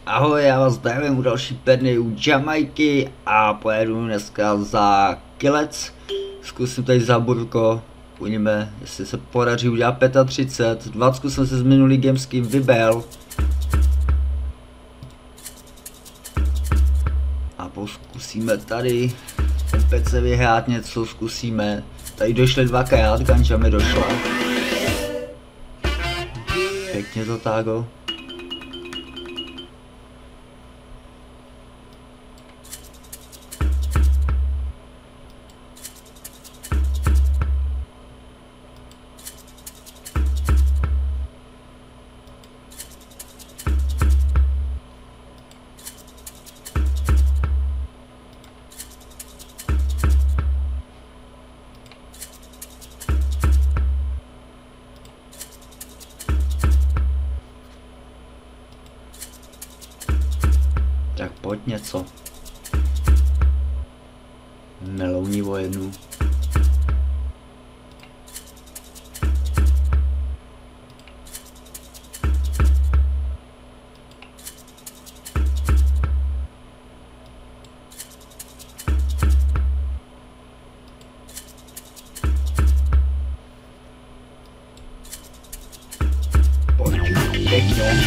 Ahoj, já vás zdravím u další perny u Jamajky a pojedu dneska za kilec. Zkusím tady za burko, uvidíme, jestli se podaří udělat 35. 20 jsem se z minulý gamesky vybel. A zkusíme tady opět se vyhrát něco, zkusíme. Tady došly dvakrát, Ganja mi došla. Pěkně to tágo. Tak pojď něco. Melouní o jednu. Pojď, pěkně.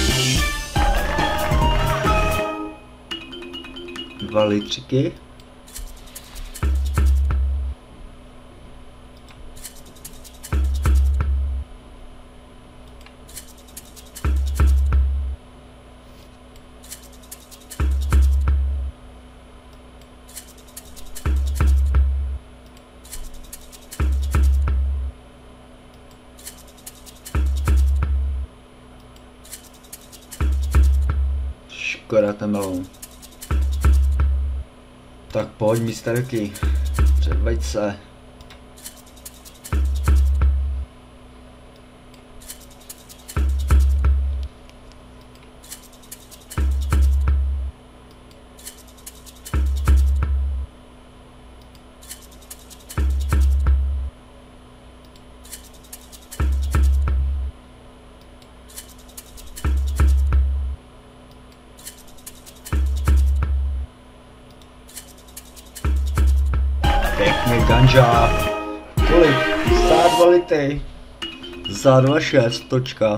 2 litříky. Škoda ten melon. Tak pojď, misterky, předveď se. Pěkně Ganja. Kolik? Za 2 litry. Za 2,6 točka.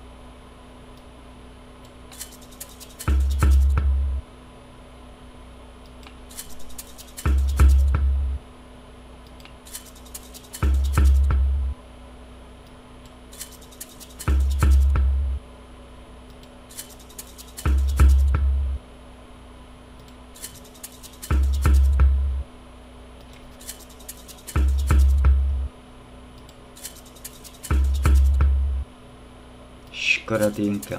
Škoda týmka.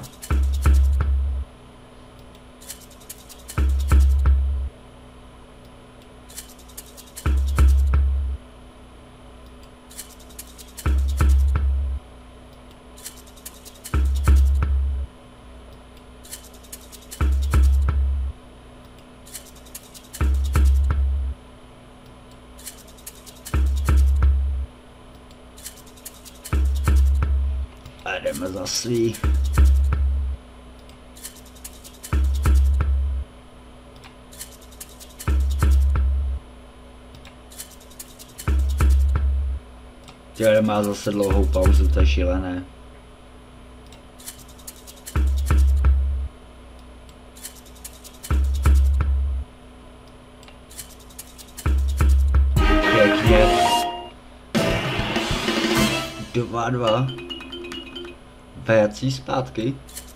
A jdeme za svý. Těle má zase dlouhou pauzu, to je šílené. Pěkně. 2-2. Vrací zpátky.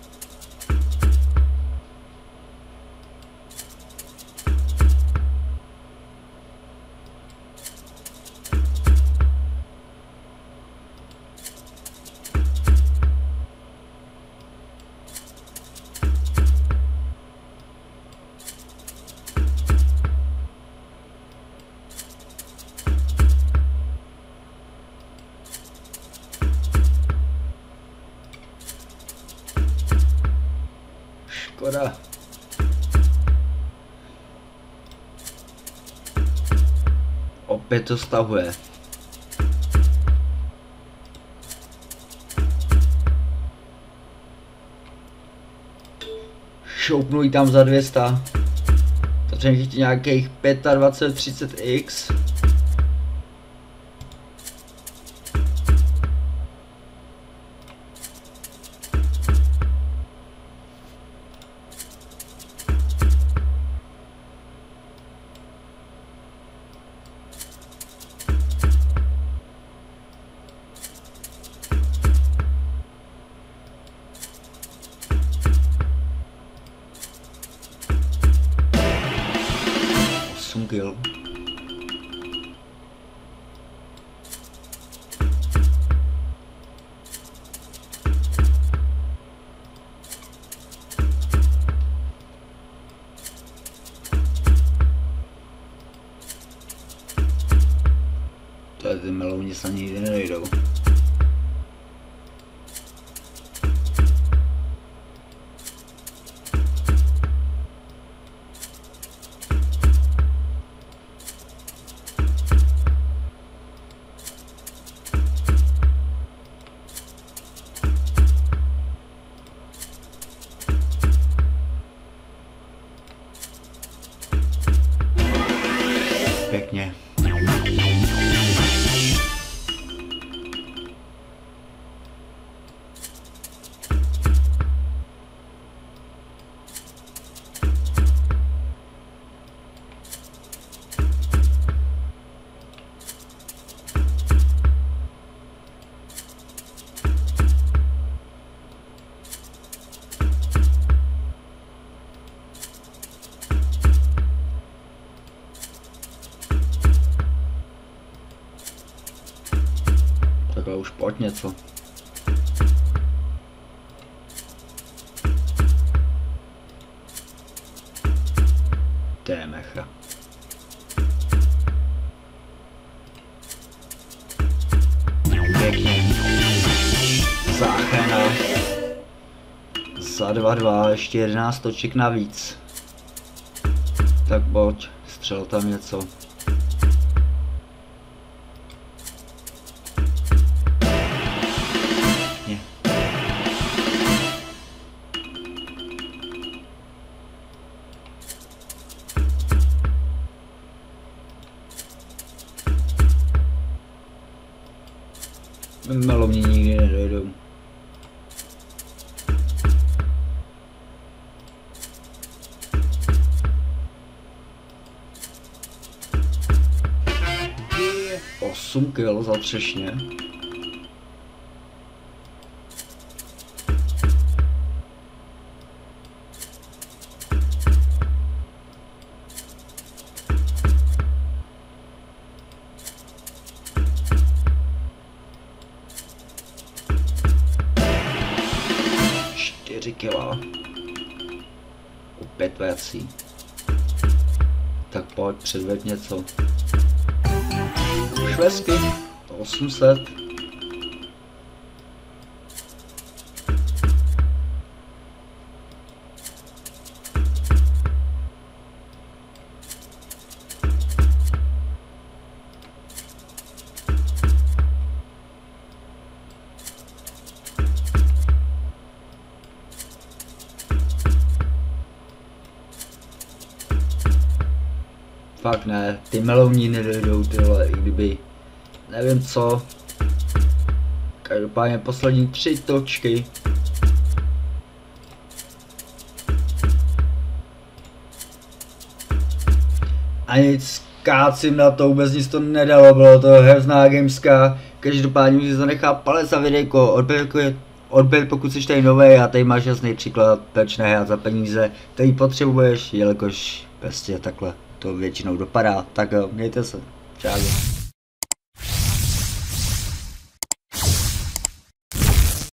Škoda. Opět to stahuje. šoupnu ji tam za 200. Potřebujeme chtít nějakých 25-30x. Kill. Ty melouni se nikdy nedojdou. Pěkně. Takhle už pojď něco. To je mecha. Pěkně. Záchrana. Za 2-2, ještě 11 toček navíc. Tak pojď, střel tam něco. Melouni nikdy nedojdou. Osm kil za třešně. Kila. Opět věcí. Tak pojď, předveď něco. Švesky. 800. Fakt ne, ty melouni nedojdou tyhle, i kdyby, nevím co. Každopádně poslední 3 točky. A nic, kácím na to, vůbec nic to nedalo, bylo to hrozná gameská. Každopádně už si zanechá palec za videjko, odběr pokud jsi tady nový a tady máš jasný příklad, proč nehrát za peníze, který potřebuješ, jelikož prostě takhle to většinou dopadá. Tak jo, mějte se, čau.